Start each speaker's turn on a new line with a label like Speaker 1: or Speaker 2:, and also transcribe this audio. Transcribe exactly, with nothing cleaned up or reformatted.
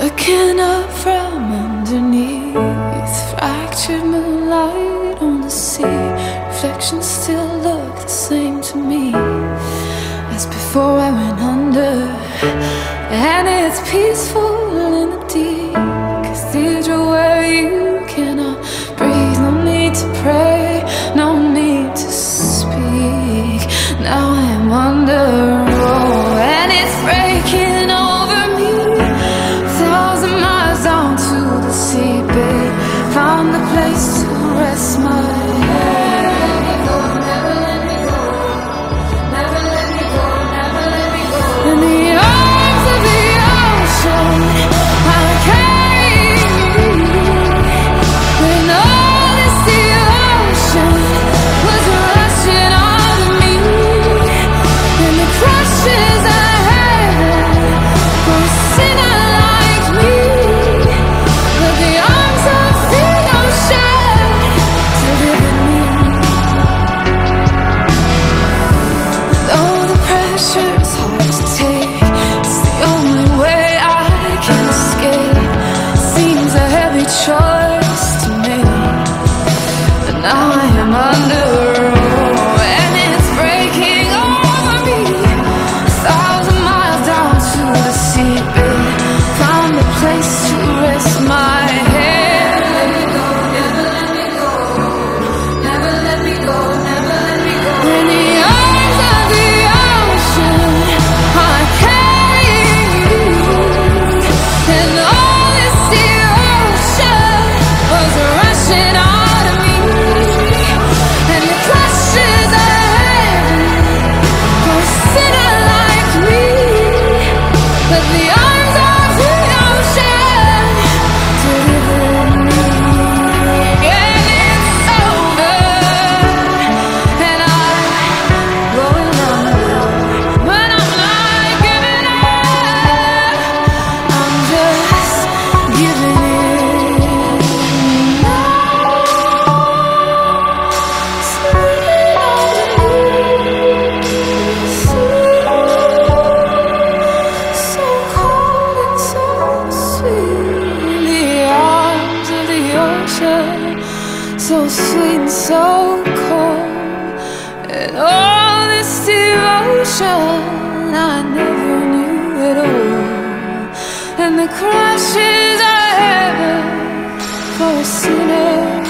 Speaker 1: Looking up from underneath, fractured moonlight on the sea. Reflections still look the same to me as before I went under. And it's peaceful in the deep cathedral where you cannot breathe. No need to pray, no need to speak. Now I'm under, oh, and it's breaking over me. Thousand miles down to the seabed, found a place to rest my head. Choice to me, but now I am under, oh, and it's breaking over me. A thousand miles down to the seabed, found a place to rest my head. Never let me go, never let me go, never let me go, never let me go. In the arms of the ocean, I carry you, and all this sea was rushing out of me, and the crashes of heaven for a sinner like me. But the arms of the ocean deliver me, and it's over, and I'm going under, but I'm not giving up. I'm just giving in. So sweet and so cold, and all this devotion I never knew at all, and the crashes of heaven for a sinner